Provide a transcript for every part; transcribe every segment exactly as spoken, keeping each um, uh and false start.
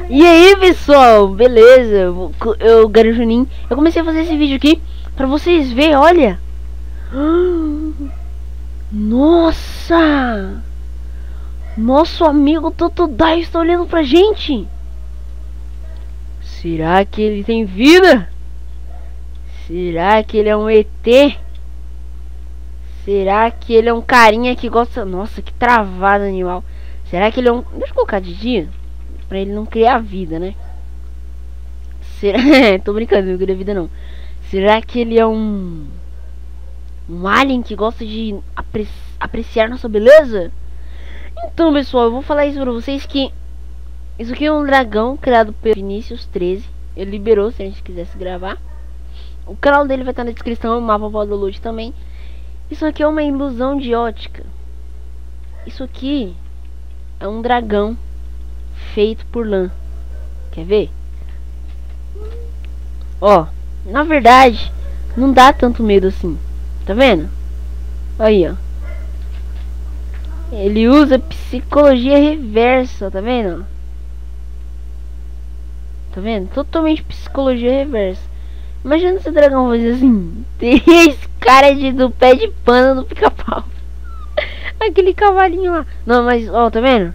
E aí pessoal, beleza? Eu, eu Garo Juninho, eu comecei a fazer esse vídeo aqui pra vocês verem, olha. Nossa! Nosso amigo Totodile está olhando pra gente. Será que ele tem vida? Será que ele é um E T? Será que ele é um carinha que gosta... Nossa, que travado animal. Será que ele é um... Deixa eu colocar de dia pra ele não criar vida, né? Será... Tô brincando, não cria vida não. Será que ele é um... Um alien que gosta de apre... apreciar nossa beleza? Então, pessoal, eu vou falar isso pra vocês que... Isso aqui é um dragão criado pelo Vinícius treze. Ele liberou se a gente quisesse gravar. O canal dele vai estar na descrição, o mapa pode download também. Isso aqui é uma ilusão de ótica. Isso aqui é um dragão feito por lã. Quer ver? Ó, na verdade, não dá tanto medo assim. Tá vendo? Aí, ó. Ele usa psicologia reversa, tá vendo? Tá vendo? Totalmente psicologia reversa. Imagina esse dragão fazer assim. Três caras de, do pé de pano do pica-pau. Aquele cavalinho lá. Não, mas, ó, tá vendo?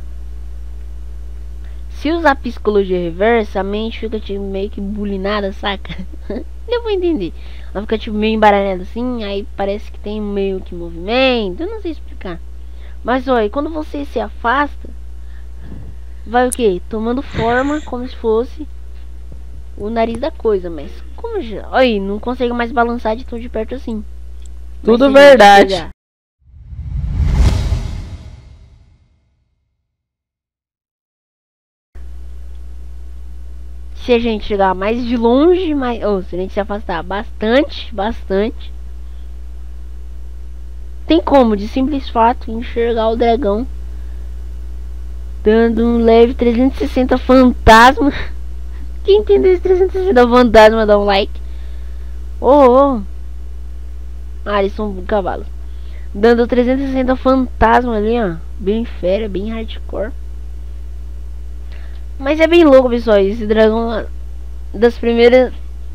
Se usar psicologia reversa, a mente fica tipo meio que bulinada, saca? Eu vou entender. Ela fica tipo meio embaralhada assim, aí parece que tem meio que movimento. Eu não sei explicar. Mas olha, quando você se afasta, vai o que? Tomando forma como se fosse o nariz da coisa, mas como já... Olha, não consegue mais balançar de tão de perto assim. Tudo verdade. Se a gente chegar mais de longe, mais... ou se a gente se afastar bastante, bastante, tem como, de simples fato, enxergar o dragão dando um leve trezentos e sessenta fantasma. Quem entendeu esse trezentos e sessenta fantasma, dá um like. Oh, oh. Ah, eles são cavalos. Dando trezentos e sessenta fantasma ali, ó. Bem fera, bem hardcore. Mas é bem louco, pessoal. Esse dragão, das primeiras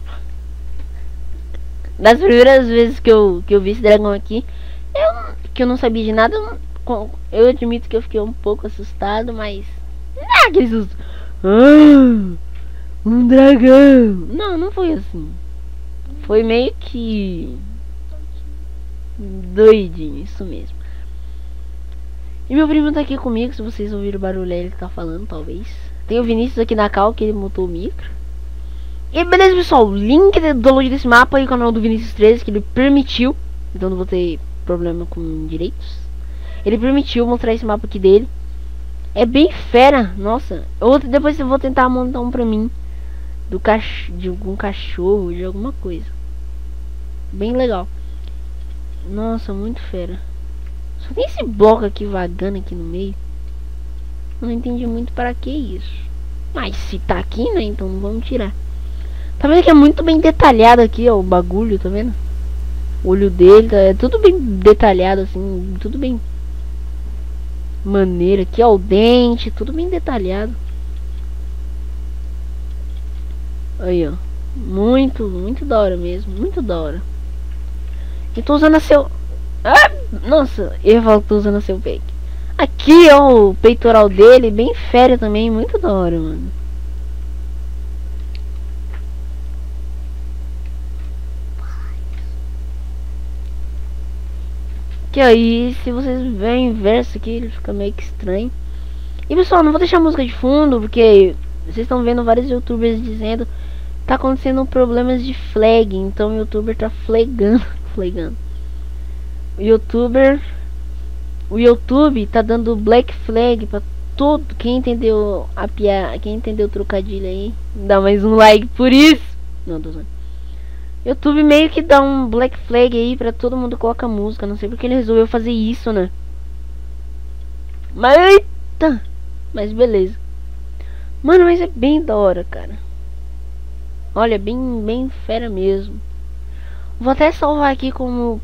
Das primeiras vezes que eu, que eu vi esse dragão aqui, eu, que eu não sabia de nada, eu, eu admito que eu fiquei um pouco assustado, mas não é aquele susto. Ah, um dragão. Não, não foi assim. Foi meio que doidinho, isso mesmo. E meu primo tá aqui comigo, se vocês ouviram o barulho ele tá falando, talvez. Tem o Vinícius aqui na cal, que ele montou o micro. E beleza, pessoal, link do download desse mapa aí, o canal do Vinícius treze, que ele permitiu. Então não vou ter problema com direitos. Ele permitiu mostrar esse mapa aqui dele. É bem fera, nossa. Eu, depois eu vou tentar montar um pra mim. Do cach de algum cachorro, de alguma coisa. Bem legal. Nossa, muito fera. Só tem esse bloco aqui vagando aqui no meio. Não entendi muito para que isso. Mas se tá aqui, né, então não vamos tirar. Tá vendo que é muito bem detalhado aqui, ó, o bagulho, tá vendo? O olho dele, tá, é tudo bem detalhado assim, tudo bem maneiro aqui, ó, o dente, tudo bem detalhado. Aí, ó. Muito, muito da hora mesmo, muito da hora. Eu tô usando a seu... Ah, nossa, eu falo que tô usando a seu peito. Aqui, ó, o peitoral dele, bem fera também, muito da hora, mano. Que aí, se vocês verem o inverso aqui, ele fica meio que estranho. E pessoal, não vou deixar a música de fundo, porque vocês estão vendo vários youtubers dizendo tá acontecendo problemas de flag, então o youtuber tá flagando, flagando. O youtuber, o YouTube tá dando black flag pra todo quem entendeu a piada, quem entendeu o trocadilho aí, dá mais um like por isso. Não, tô zoando. YouTube meio que dá um black flag aí pra todo mundo colocar música. Não sei porque ele resolveu fazer isso, né? Mas eita! Mas beleza. Mano, mas é bem da hora, cara. Olha, bem, bem fera mesmo. Vou até salvar aqui como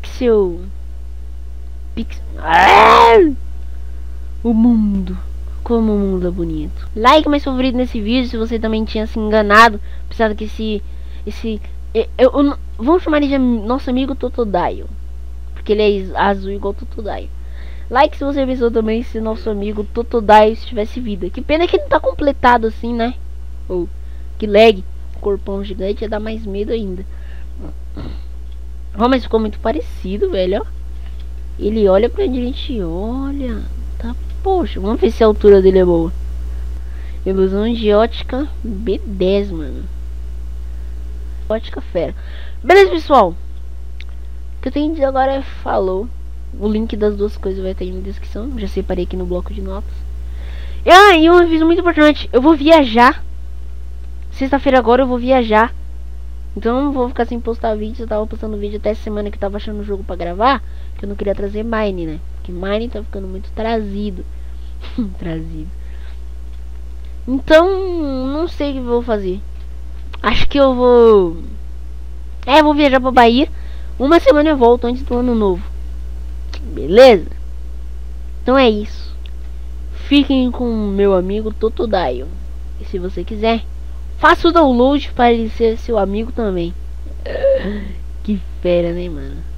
Pixel Pixel ah! O mundo como muda bonito. Like mais favorito nesse vídeo se você também tinha se enganado, pensando que esse... esse eu, eu, eu, vamos chamar ele de nosso amigo Totodile, porque ele é azul igual Totodile. Like se você pensou também se nosso amigo Totodile tivesse vida. Que pena que ele não tá completado assim, né? Ou que lag, corpão gigante ia dar mais medo ainda. Oh, mas ficou muito parecido, velho, ó. Ele olha pra gente, olha. Tá, poxa, vamos ver se a altura dele é boa. Ilusão de ótica B dez, mano. Ótica fera. Beleza, pessoal. O que eu tenho que dizer agora é falou. O link das duas coisas vai estar aí na descrição. Já separei aqui no bloco de notas. Ah, e um aviso muito importante. Eu vou viajar. Sexta-feira agora eu vou viajar. Então eu não vou ficar sem postar vídeo. Eu tava postando vídeo até essa semana que eu tava achando o jogo pra gravar. Que eu não queria trazer Mine, né? Porque Mine tá ficando muito trazido. Trazido. Então, não sei o que eu vou fazer. Acho que eu vou... É, eu vou viajar pra Bahia. Uma semana eu volto antes do ano novo. Beleza? Então é isso. Fiquem com o meu amigo Totodile. E se você quiser, faça o download para ele ser seu amigo também. Que fera, né, mano?